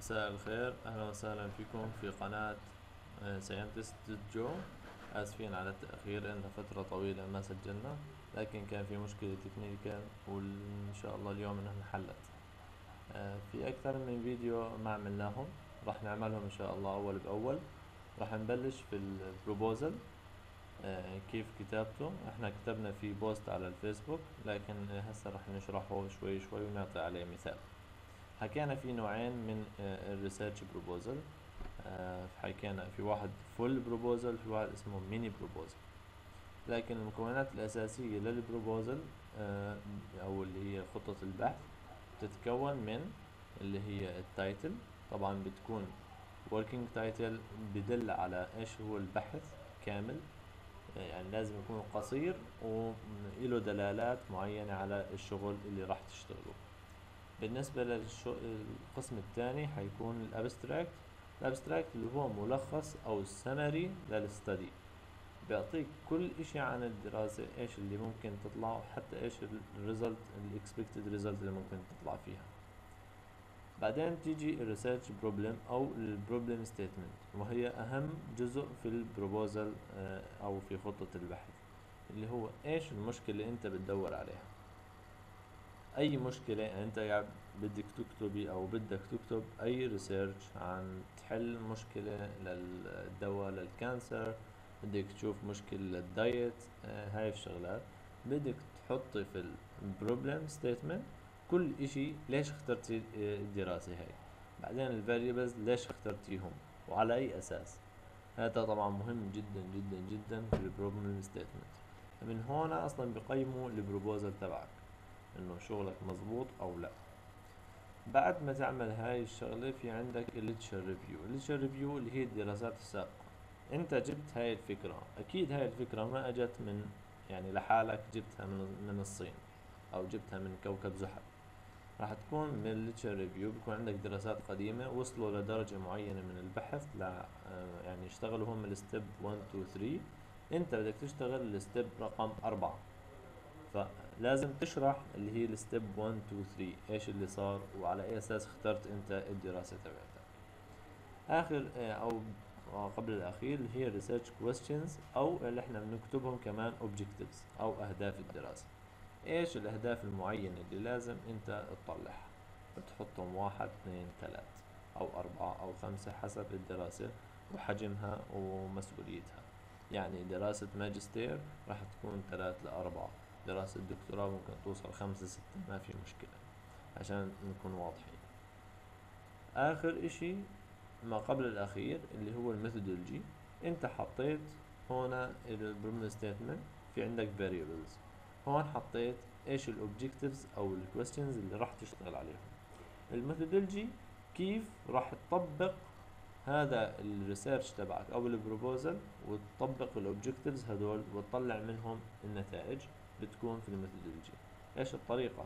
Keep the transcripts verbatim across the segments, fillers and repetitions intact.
مساء الخير، أهلا وسهلا فيكم في قناة ساينتست جو. آسفين على التأخير، إن فترة طويلة ما سجلنا، لكن كان في مشكلة تكنيكال وإن شاء الله اليوم إنها انحلت. آه، في أكثر من فيديو ما عملناهم، راح نعملهم إن شاء الله أول بأول. راح نبلش في البروبوزل، آه، كيف كتابته. احنا كتبنا في بوست على الفيسبوك، لكن هسه راح نشرحه شوي شوي ونعطي عليه مثال. حكينا في نوعين من الريسيرش بروبوزل. حكينا في واحد فول بروبوزل، في واحد اسمه ميني بروبوزل. لكن المكونات الأساسية للبروبوزل أو اللي هي خطة البحث تتكون من اللي هي التايتل. طبعا بتكون working title بدل على ايش هو البحث كامل، يعني لازم يكون قصير وله دلالات معينة على الشغل اللي راح تشتغله. بالنسبة للقسم الثاني حيكون الابستراكت. الابستراكت اللي هو ملخص او سمري للستدي، بيعطيك كل اشي عن الدراسة، ايش اللي ممكن تطلع وحتى ايش الريزلت الاكسبكتد ريزلت اللي ممكن تطلع فيها. بعدين تيجي الريسيرش بروبلم او البروبلم ستيتمنت، وهي اهم جزء في البروبوزل او في خطة البحث، اللي هو ايش المشكلة اللي انت بتدور عليها. اي مشكلة يعني انت يعني بدك تكتبي او بدك تكتب اي ريسيرش عن تحل مشكلة للدواء للكانسر، بدك تشوف مشكلة للدايت، آه هاي الشغلات بدك تحطي في البروبلم ستيتمنت كل اشي. ليش اخترتي الدراسة هاي؟ بعدين الفاريبلز ليش اخترتيهم وعلى اي اساس. هذا طبعا مهم جدا جدا جدا في البروبلم ستيتمنت. من هون اصلا بقيموا البروبوزل تبعك انه شغلك مزبوط او لا. بعد ما تعمل هاي الشغلة في عندك الليتشر ريفيو. الليتشر ريفيو اللي هي الدراسات السابقة. انت جبت هاي الفكرة، اكيد هاي الفكرة ما اجت من يعني لحالك، جبتها من, من الصين او جبتها من كوكب زحل. راح تكون من الليتشر ريفيو بيكون عندك دراسات قديمة وصلوا لدرجة معينة من البحث، لا يعني اشتغلوا هم الستيب واحد اثنين ثلاثة. انت بدك تشتغل الستيب رقم أربعة، فلازم تشرح اللي هي الستيب واحد اثنين ثلاثة ايش اللي صار وعلى اي اساس اخترت انت الدراسة تبعتك. اخر او قبل الاخير اللي هي research questions، او اللي احنا بنكتبهم كمان objectives او اهداف الدراسة. ايش الاهداف المعينة اللي لازم انت تطلعها، بتحطهم واحد اثنين ثلاث او اربعة او خمسة حسب الدراسة وحجمها ومسؤوليتها. يعني دراسة ماجستير راح تكون ثلاث لأربعة، دراسة دكتوراه ممكن توصل خمسة ستة، ما في مشكلة عشان نكون واضحين. آخر إشي ما قبل الأخير اللي هو الميثودولوجي. أنت حطيت هنا البروبلم ستيتمنت، في عندك variables، هون حطيت إيش الأوبجكتيفز أو الكويستشنز اللي راح تشتغل عليهم. الميثودولوجي كيف راح تطبق هذا الريسيرش تبعك او البروبوزل وتطبق الاوبجكتيفز هدول وتطلع منهم النتائج، بتكون في الميثودولوجي. ايش الطريقة؟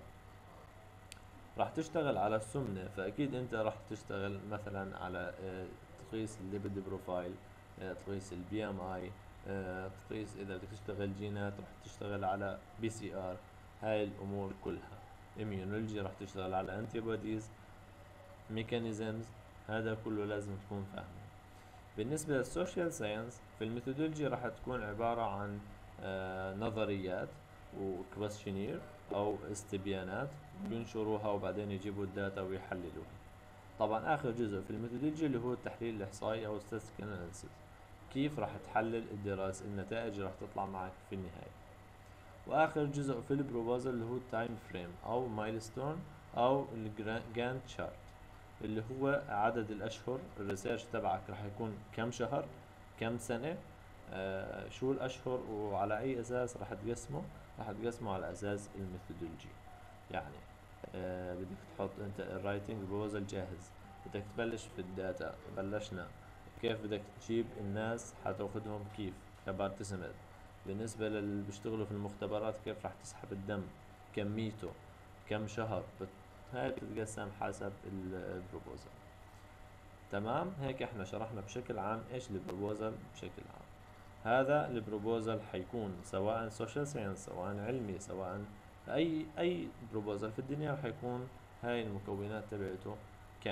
راح تشتغل على السمنة، فاكيد انت راح تشتغل مثلا على تقيس الليبيد بروفايل، تقيس البي ام اي، تقيس اذا بدك تشتغل جينات راح تشتغل على بي سي ار. هاي الامور كلها. اميونولوجي راح تشتغل على انتي بوديز، ميكانيزمز، هذا كله لازم تكون فاهمه. بالنسبة للسوشيال ساينس في الميثودولوجي راح تكون عبارة عن آه نظريات وكويشنير او استبيانات ينشروها وبعدين يجيبوا الداتا ويحللوها. طبعا اخر جزء في الميثودولوجي اللي هو التحليل الاحصائي او statistical analysis، كيف راح تحلل الدراسة، النتائج راح تطلع معك في النهاية. واخر جزء في البروبوزل اللي هو التايم فريم او مايلستون او الجانت شارت، اللي هو عدد الاشهر. الريسيرش تبعك راح يكون كم شهر، كم سنة، آه شو الاشهر وعلى اي اساس راح تقسمه. راح تقسمه على اساس الميثودولوجي. يعني آه بدك تحط انت الرايتنج بروبوزل جاهز، بدك تبلش في الداتا، بلشنا كيف بدك تجيب الناس، حتاخدهم كيف كبارتيسيبنت. بالنسبة للي بيشتغلوا في المختبرات كيف راح تسحب الدم، كميته، كم شهر، هاي بتتقسم حسب البروبوزل. تمام، هيك احنا شرحنا بشكل عام ايش البروبوزل بشكل عام. هذا البروبوزل حيكون سواء سوشيال ساينس، سواء علمي، سواء اي اي بروبوزل في الدنيا راح يكون هاي المكونات تبعته كاملة.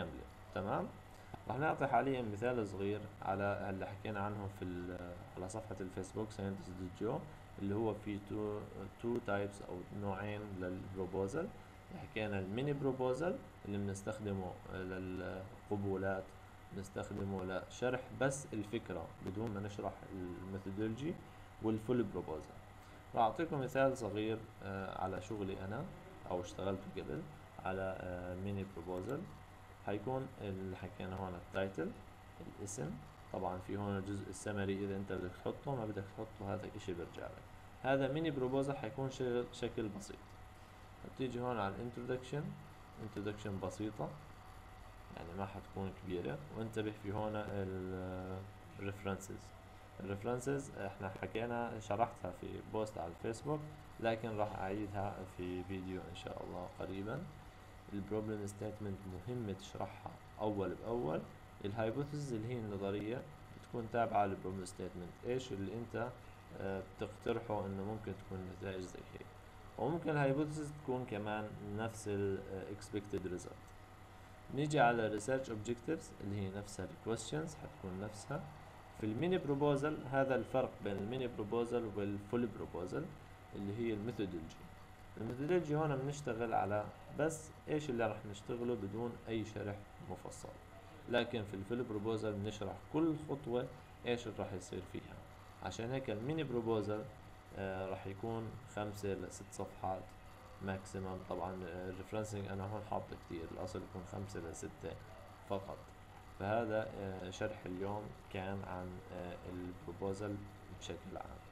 تمام. راح نعطي حاليا مثال صغير على اللي حكينا عنهم في ال- على صفحة الفيسبوك scientist جو، اللي هو في تو تو تايبس او نوعين للبروبوزل. حكينا الميني بروبوزل اللي بنستخدمه للقبولات، بنستخدمه لشرح بس الفكرة بدون ما نشرح الميثودولوجي، والفول بروبوزل. راح اعطيكم مثال صغير آه، على شغلي انا، او اشتغلت قبل على ميني بروبوزل. هيكون اللي حكينا هون التايتل، الاسم، طبعا في هون الجزء السمري، اذا انت بدك تحطه ما بدك تحطه هذا اشي بيرجع لك. هذا ميني بروبوزل حيكون شغل شكل بسيط. بتيجي هون على الانترودكشن، انترودكشن بسيطة يعني ما حتكون كبيرة. وانتبه في هون الريفرنسز. الريفرنسز احنا حكينا شرحتها في بوست على الفيسبوك، لكن راح اعيدها في فيديو ان شاء الله قريبا. البروبلم ستيتمنت مهم تشرحها اول باول. الهايبوثيسز اللي هي النظريه بتكون تابعه للبروبلم ستيتمنت، ايش اللي انت آه، بتقترحه انه ممكن تكون نتائج زي هيك. وممكن الهايبوثيسز تكون كمان نفس الاكسبكتد ريزلت. نيجي على الريسيرش اوبجكتيفز اللي هي نفسها، الكويستشنز حتكون نفسها. في الميني بروبوزل هذا الفرق بين الميني بروبوزل والفول بروبوزل اللي هي الميثودولوجي. الميثودولوجي هون بنشتغل على بس ايش اللي راح نشتغله بدون اي شرح مفصل، لكن في الفول بروبوزل بنشرح كل خطوة ايش اللي راح يصير فيها. عشان هيك الميني بروبوزل آه راح يكون خمسة لست صفحات ماكسيمم. طبعا الريفرنسنج انا هون حاط كتير، الاصل يكون خمسة لستة فقط. فهذا آه شرح اليوم كان عن آه البروبوزل بشكل عام.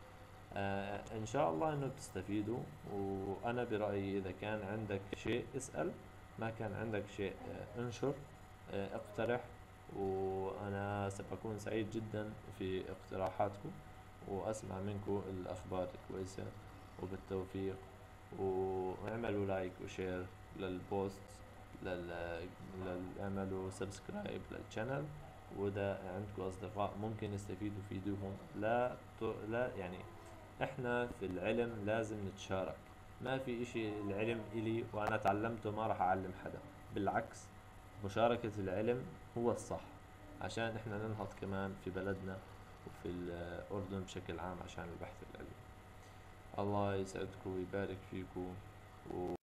آه ان شاء الله انه بتستفيدوا. وانا برأيي اذا كان عندك شيء اسأل، ما كان عندك شيء آه انشر، آه اقترح، وانا سأكون سعيد جدا في اقتراحاتكم، واسمع منكم الاخبار الكويسة. وبالتوفيق، واعملوا لايك وشير للبوست، لل... لل... اعملوا سبسكرايب للشانل. واذا عندكم اصدقاء ممكن يستفيدوا فيدوهم. لا ت... لا يعني احنا في العلم لازم نتشارك. ما في اشي العلم الي وانا تعلمته ما راح اعلم حدا، بالعكس، مشاركة العلم هو الصح، عشان احنا ننهض كمان في بلدنا وفي الاردن بشكل عام عشان البحث العلمي. الله يسعدكم ويبارك فيكم و